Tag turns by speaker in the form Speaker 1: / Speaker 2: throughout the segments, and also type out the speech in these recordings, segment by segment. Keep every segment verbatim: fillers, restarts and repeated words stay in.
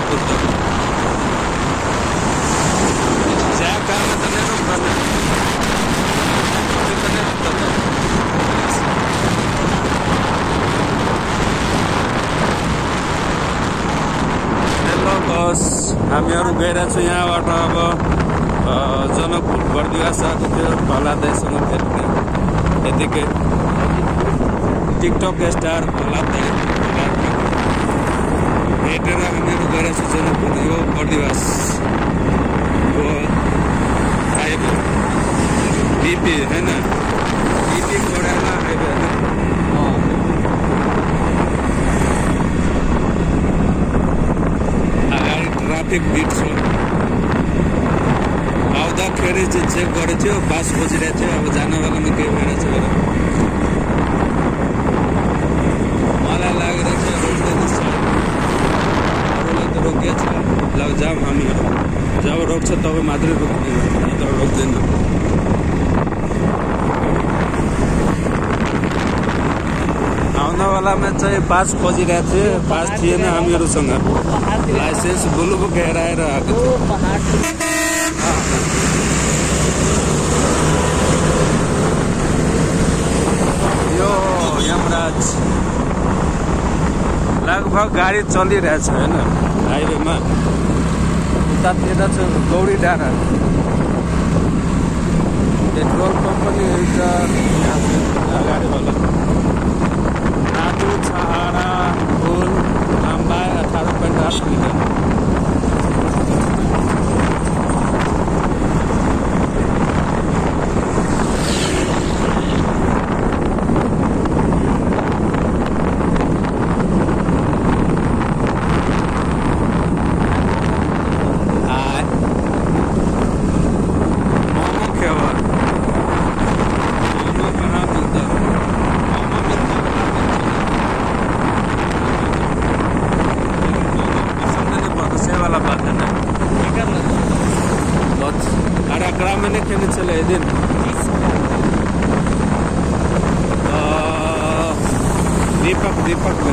Speaker 1: janakpur to jaga ma ta nero bana बस हामीहरू गइरहेको छौँ यहाँबाट अब जनकपुर बर्दिवास आएको थियो भलादाईसँग भेट्ने यतिकै टिकटक स्टार भलादाई भेटेर हामीहरू गइरहेको छौँ जनकपुर यो बर्दिवास हाइवे बिपी होइन बिपी खोडामा हाइवे होइन ट्राफिक बिट छ आउँदाखेरि चाहिँ चेक गरेको थियो बास खोजिरहेको थियो अब जान बेलामा केही भइरहेछ भने मलाई लागिरहेको छ रोक्दैन छ अरूलाई त रोकिएको छ ल जाऊँ हामीहरू जब रोक्छ तब मात्रै रोक्ने नत्र रोक्दैन आउन बेलामा चाहिँ पास खोजिरहेको थियो पास थिएन हामीहरूसँग लाइसेन्स बुलुबुक हेराएर आएको थियो यो यमराज लगभग गाडी चलिरहेछ होइन हाइवेमा उतातिर छ गौरी डाँडा पेट्रोल पम्प पनि एउटा अगाडि होला छहारा पुल लम्बाई अठारह पॉइंट आठ मीटर दिन दीपक दीपक में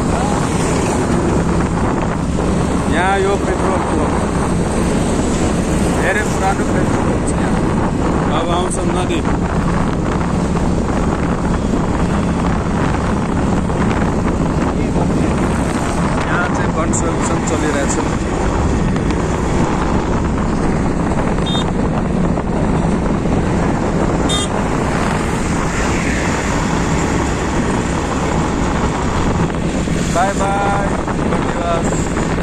Speaker 1: यहाँ यो पेट्रोल पंप धेरै पुरानो पेट्रोल पंप छ अब आउँछ नदी यहाँ चाहिँ कन्स्ट्रक्सन चलिरहेछ Bye bye. Bardibash.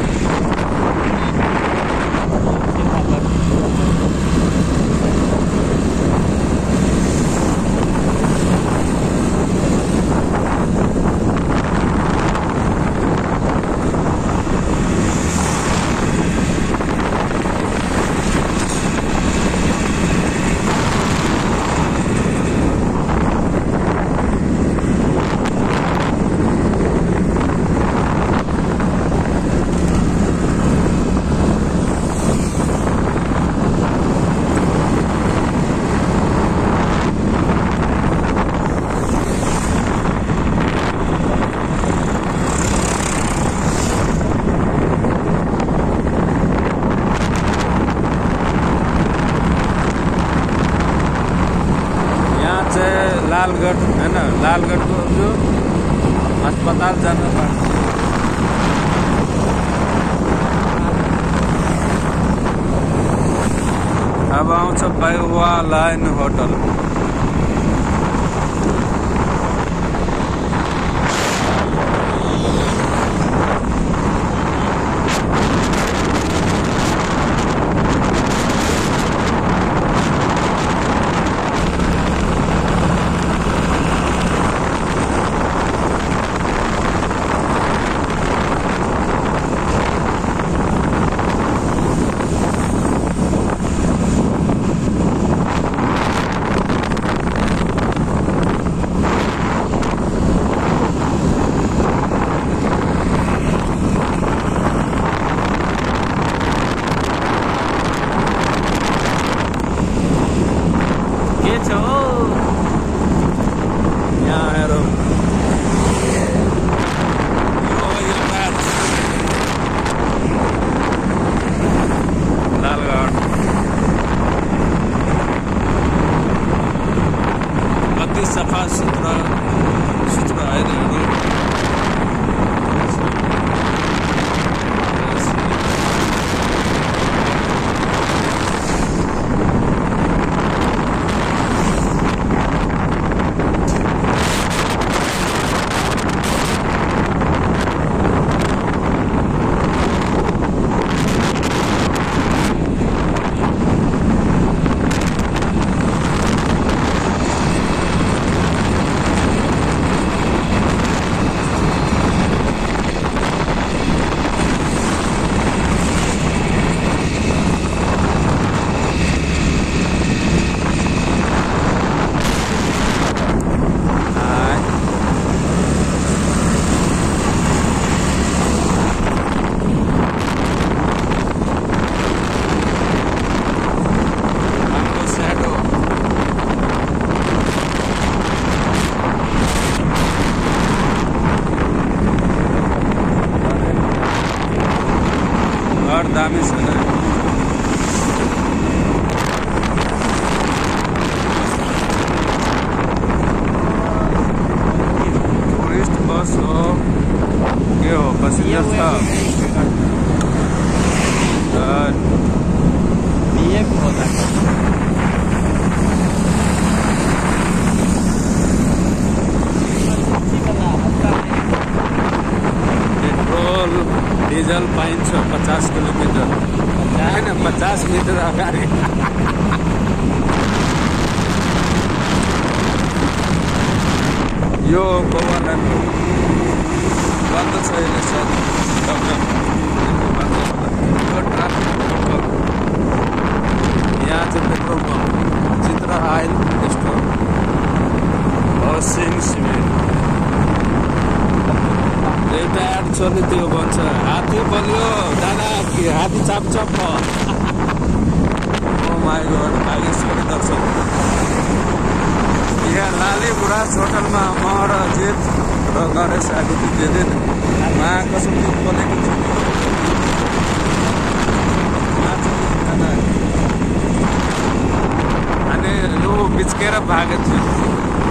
Speaker 1: लालगढ़ है ना लालगढ़ को जो अस्पताल जाना पर्छ अब आउँछ बैगवा लाइन होटल घर दामी छ नि टुरिस्ट बस हो के हो पैसेंजर छ पेट्रोल डिजल पाइन्छ पचास किलोमिटर होइन पचास मिटर अगाडि यो गोवाल्यान्ड बन्द छ अहिले सायद यो ट्राफिक यहाँ चाहिँ petrol pump Chitra oil store हसिङ सिमेन्ट एउटा एड छ नि त्यो भन्छ हात्ती बलियो दादा कि हात्ती चाप चाप ओ माई गॉड भागेश्वरी दर्शन यहाँ लाली गुराँस होटलमा म र जित र गणेश आएको थियो त्यो दिन महाकसम दुध बोलेको थियो अनि लु बिचकेर भागेको थियो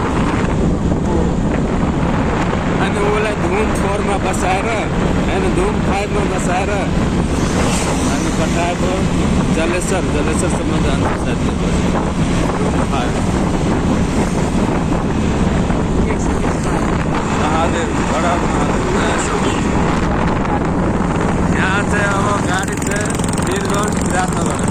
Speaker 1: अनि उसलाई धुम फोरमा बसाएर होइन धुम फाइभमा बसाएर अनि पठाएको जलेश्वर जलेश्वरसम्म जान्छ साथीले धुम फाइभ महादेव बडा महादेव यहाँ चाहिँ अब गाडी चाहिँ वीरगञ्ज विराटनगर